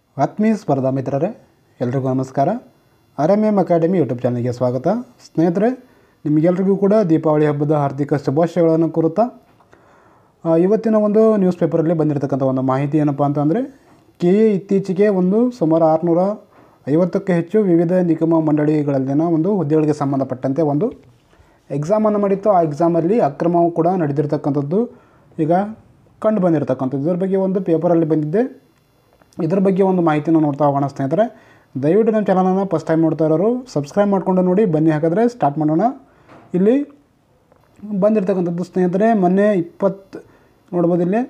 ಆತ್ಮೀಯ ಸ್ಪರ್ಧಾ ಮಿತ್ರರೇ, ಎಲ್ರಿಗೂ ನಮಸ್ಕಾರ. RMM ಅಕಾಡೆಮಿ ಯೂಟ್ಯೂಬ್ ಚಾನಲ್ಗೆ ಸ್ವಾಗತ. ಸ್ನೇಹಿತರೆ, ನಿಮಗೆಲ್ರಿಗೂ ಕೂಡ ದೀಪಾವಳಿ ಹಬ್ಬದ ಹಾರ್ದಿಕ ಶುಭಾಶಯಗಳನ್ನು ಕೋರುತ್ತಾ ಇವತ್ತಿನ ಒಂದು ನ್ಯೂಸ್ ಪೇಪರಲ್ಲಿ ಬಂದಿರತಕ್ಕಂಥ ಒಂದು ಮಾಹಿತಿ ಏನಪ್ಪ ಅಂತಂದರೆ, KA ಇತ್ತೀಚೆಗೆ ಸುಮಾರು 650ಕ್ಕೂ ಹೆಚ್ಚು ವಿವಿಧ ನಿಗಮ ಮಂಡಳಿಗಳಲ್ಲಿನ ಒಂದು ಹುದ್ದೆಗಳಿಗೆ ಸಂಬಂಧಪಟ್ಟಂತೆ ಒಂದು ಎಕ್ಸಾಮನ್ನು ಮಾಡಿತ್ತು. ಆ ಎಕ್ಸಾಮಲ್ಲಿ ಅಕ್ರಮವು ಕೂಡ ನಡೆದಿರ್ತಕ್ಕಂಥದ್ದು ಈಗ ಕಂಡು ಬಂದಿರತಕ್ಕಂಥದ್ದು. ಇದರ ಬಗ್ಗೆ ಒಂದು ಪೇಪರಲ್ಲಿ ಬಂದಿದ್ದೆ. ಇದರ ಬಗ್ಗೆ ಒಂದು ಮಾಹಿತಿನ ನೋಡ್ತಾ ಹೋಗೋಣ ಸ್ನೇಹಿತರೆ. ದಯವಿಟ್ಟು ನಮ್ಮ ಚಾನಲನ್ನು ಫಸ್ಟ್ ಟೈಮ್ ನೋಡ್ತಾ ಇರೋರು ಸಬ್ಸ್ಕ್ರೈಬ್ ಮಾಡಿಕೊಂಡು ನೋಡಿ. ಬನ್ನಿ, ಹಾಗಾದರೆ ಸ್ಟಾರ್ಟ್ ಮಾಡೋಣ. ಇಲ್ಲಿ ಬಂದಿರತಕ್ಕಂಥದ್ದು ಸ್ನೇಹಿತರೆ, ಮೊನ್ನೆ ನೋಡ್ಬೋದು, ಇಲ್ಲಿ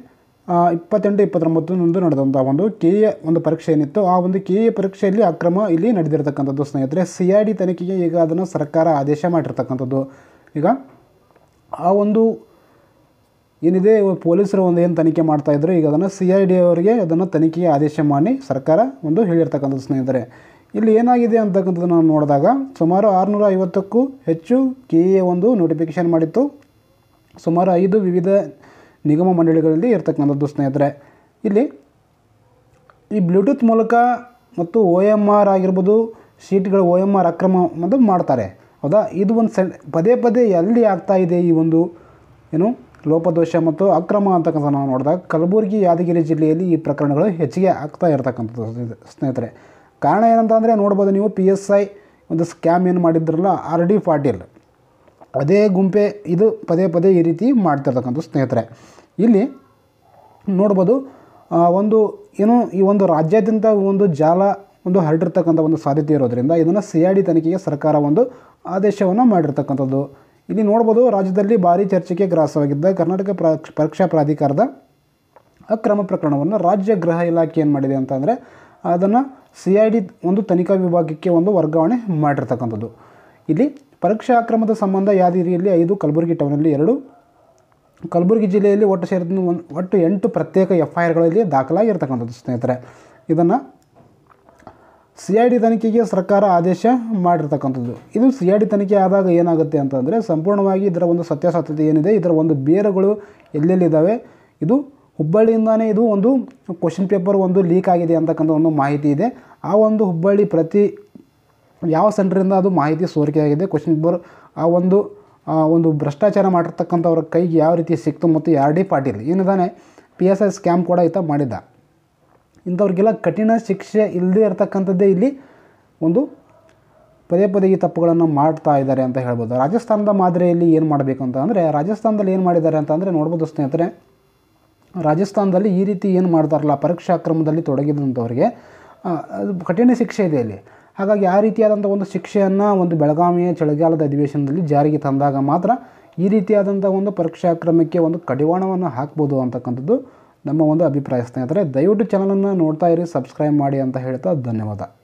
28-29 ನಡೆದಂಥ ಒಂದು KA ಒಂದು ಪರೀಕ್ಷೆ ಏನಿತ್ತು, ಆ ಒಂದು KA ಪರೀಕ್ಷೆಯಲ್ಲಿ ಅಕ್ರಮ ಇಲ್ಲಿ ನಡೆದಿರ್ತಕ್ಕಂಥದ್ದು ಸ್ನೇಹಿತರೆ. CID ತನಿಖೆಗೆ ಈಗ ಅದನ್ನು ಸರ್ಕಾರ ಆದೇಶ ಮಾಡಿರ್ತಕ್ಕಂಥದ್ದು. ಈಗ ಆ ಒಂದು ಏನಿದೆ, ಪೊಲೀಸರು ಏನು ತನಿಖೆ ಮಾಡ್ತಾಯಿದ್ರು, ಈಗ ಅದನ್ನು CID ಅವರಿಗೆ ಅದನ್ನು ತನಿಖೆಗೆ ಆದೇಶ ಮಾಡಿ ಸರ್ಕಾರ ಹೇಳಿರ್ತಕ್ಕಂಥದ್ದು ಸ್ನೇಹಿತರೆ. ಇಲ್ಲಿ ಏನಾಗಿದೆ ಅಂತಕ್ಕಂಥದ್ದು ನಾವು ನೋಡಿದಾಗ, ಸುಮಾರು 650ಕ್ಕೂ ಹೆಚ್ಚು KA ಒಂದು ನೋಟಿಫಿಕೇಷನ್ ಮಾಡಿತ್ತು. ಸುಮಾರು 5 ವಿವಿಧ ನಿಗಮ ಮಂಡಳಿಗಳಲ್ಲಿ ಇರ್ತಕ್ಕಂಥದ್ದು ಸ್ನೇಹಿತರೆ. ಇಲ್ಲಿ ಈ ಬ್ಲೂಟೂತ್ ಮೂಲಕ ಮತ್ತು OMR ಆಗಿರ್ಬೋದು, ಶೀಟ್ಗಳು OMR ಅಕ್ರಮ ಮಾಡ್ತಾರೆ, ಹೌದಾ? ಇದು ಒಂದು ಪದೇ ಪದೇ ಎಲ್ಲಿ ಆಗ್ತಾಯಿದೆ ಈ ಒಂದು ಲೋಪದೋಷ ಮತ್ತು ಅಕ್ರಮ ಅಂತಕ್ಕಂಥ ನಾವು ನೋಡಿದಾಗ, ಕಲಬುರಗಿ, ಯಾದಗಿರಿ ಜಿಲ್ಲೆಯಲ್ಲಿ ಈ ಪ್ರಕರಣಗಳು ಹೆಚ್ಚಿಗೆ ಆಗ್ತಾ ಇರತಕ್ಕಂಥದ್ದು ಸ್ನೇಹಿತರೆ. ಕಾರಣ ಏನಂತಂದರೆ ನೋಡ್ಬೋದು ನೀವು, PSI ಒಂದು ಸ್ಕ್ಯಾಮ್ ಏನು ಮಾಡಿದ್ರಲ್ಲ, RD ಪಾಟೀಲ್, ಅದೇ ಗುಂಪೆ ಇದು ಪದೇ ಪದೇ ಈ ರೀತಿ ಮಾಡ್ತಿರ್ತಕ್ಕಂಥ ಸ್ನೇಹಿತರೆ. ಇಲ್ಲಿ ನೋಡ್ಬೋದು, ಈ ಒಂದು ರಾಜ್ಯಾದ್ಯಂತ ಒಂದು ಜಾಲ ಹರಡಿರ್ತಕ್ಕಂಥ ಒಂದು ಸಾಧ್ಯತೆ ಇರೋದರಿಂದ ಇದನ್ನು CID ತನಿಖೆಗೆ ಸರ್ಕಾರ ಒಂದು ಆದೇಶವನ್ನು ಮಾಡಿರ್ತಕ್ಕಂಥದ್ದು. ಇಲ್ಲಿ ನೋಡ್ಬೋದು, ರಾಜ್ಯದಲ್ಲಿ ಭಾರಿ ಚರ್ಚೆಗೆ ಗ್ರಾಸವಾಗಿದ್ದ ಕರ್ನಾಟಕ ಪರೀಕ್ಷಾ ಪ್ರಾಧಿಕಾರದ ಅಕ್ರಮ ಪ್ರಕರಣವನ್ನು ರಾಜ್ಯ ಗೃಹ ಇಲಾಖೆ ಏನು ಮಾಡಿದೆ ಅಂತಂದರೆ, ಅದನ್ನು CID ಒಂದು ತನಿಖಾ ವಿಭಾಗಕ್ಕೆ ಒಂದು ವರ್ಗಾವಣೆ ಮಾಡಿರ್ತಕ್ಕಂಥದ್ದು. ಇಲ್ಲಿ ಪರೀಕ್ಷಾ ಅಕ್ರಮದ ಸಂಬಂಧ ಯಾದಗಿರಿಯಲ್ಲಿ 5, ಕಲಬುರಗಿ ಟೌನಲ್ಲಿ 2, ಕಲಬುರಗಿ ಜಿಲ್ಲೆಯಲ್ಲಿ ಒಟ್ಟು ಸೇರಿದ 8 ಪ್ರತ್ಯೇಕ FIRಗಳಲ್ಲಿ ದಾಖಲಾಗಿರ್ತಕ್ಕಂಥದ್ದು ಸ್ನೇಹಿತರೆ. ಇದನ್ನು CID ತನಿಖೆಗೆ ಸರ್ಕಾರ ಆದೇಶ ಮಾಡಿರ್ತಕ್ಕಂಥದ್ದು. ಇದು CID ತನಿಖೆ ಆದಾಗ ಏನಾಗುತ್ತೆ ಅಂತಂದರೆ, ಸಂಪೂರ್ಣವಾಗಿ ಇದರ ಒಂದು ಸತ್ಯಾಸತ್ಯತೆ ಏನಿದೆ, ಇದರ ಒಂದು ಬೇರುಗಳು ಎಲ್ಲೆಲ್ಲಿದ್ದಾವೆ, ಇದು ಹುಬ್ಬಳ್ಳಿಯಿಂದಾನೇ ಇದು ಒಂದು ಕ್ವಶನ್ ಪೇಪರ್ ಲೀಕ್ ಆಗಿದೆ ಅಂತಕ್ಕಂಥ ಒಂದು ಮಾಹಿತಿ ಇದೆ. ಆ ಒಂದು ಹುಬ್ಬಳ್ಳಿ ಯಾವ ಸೆಂಟ್ರಿಂದ ಅದು ಮಾಹಿತಿ ಸೋರಿಕೆ ಆಗಿದೆ, ಕ್ವಶನ್ ಪೇಪರ್ ಒಂದು ಭ್ರಷ್ಟಾಚಾರ ಮಾಡಿರ್ತಕ್ಕಂಥವ್ರ ಕೈಗೆ ಯಾವ ರೀತಿ ಸಿಕ್ತು, ಮತ್ತು RD ಪಾಟೀಲ್ ಏನಿದ್ದಾನೆ PSI ಸ್ಕ್ಯಾಮ್ ಕೂಡ ಈತ ಮಾಡಿದ್ದ. ಇಂಥವ್ರಿಗೆಲ್ಲ ಕಠಿಣ ಶಿಕ್ಷೆ ಇಲ್ಲದೇ ಇರತಕ್ಕಂಥದ್ದೇ ಇಲ್ಲಿ ಪದೇ ಪದೇ ಈ ತಪ್ಪುಗಳನ್ನು ಮಾಡ್ತಾ ಇದ್ದಾರೆ ಅಂತ ಹೇಳ್ಬೋದು. ರಾಜಸ್ಥಾನದ ಮಾದರಿಯಲ್ಲಿ ಏನು ಮಾಡಬೇಕು ಅಂತ ಅಂದರೆ, ರಾಜಸ್ಥಾನದಲ್ಲಿ ಏನು ಮಾಡಿದ್ದಾರೆ ಅಂತಂದರೆ ನೋಡ್ಬೋದು ಸ್ನೇಹಿತರೆ, ರಾಜಸ್ಥಾನದಲ್ಲಿ ಈ ರೀತಿ ಏನು ಮಾಡ್ತಾರಲ್ಲ, ಪರೀಕ್ಷಾ ಅಕ್ರಮದಲ್ಲಿ ತೊಡಗಿದಂಥವ್ರಿಗೆ ಅದು ಕಠಿಣ ಶಿಕ್ಷೆ ಇದೆ ಇಲ್ಲಿ. ಹಾಗಾಗಿ ಆ ರೀತಿಯಾದಂಥ ಒಂದು ಶಿಕ್ಷೆಯನ್ನು ಬೆಳಗಾವಿಯ ಚಳಿಗಾಲದ ಅಧಿವೇಶನದಲ್ಲಿ ಜಾರಿಗೆ ತಂದಾಗ ಮಾತ್ರ ಈ ರೀತಿಯಾದಂಥ ಪರೀಕ್ಷಾ ಅಕ್ರಮಕ್ಕೆ ಕಡಿವಾಣವನ್ನು ಹಾಕ್ಬೋದು ಅಂತಕ್ಕಂಥದ್ದು ನಮ್ಮ ಅಭಿಪ್ರಾಯ ಸ್ನೇಹಿತರೆ. ದಯವಿಟ್ಟು ಚಾನಲನ್ನು ನೋಡ್ತಾ ಇರಿ, ಸಬ್ಸ್ಕ್ರೈಬ್ ಮಾಡಿ ಅಂತ ಹೇಳ್ತಾ ಧನ್ಯವಾದ.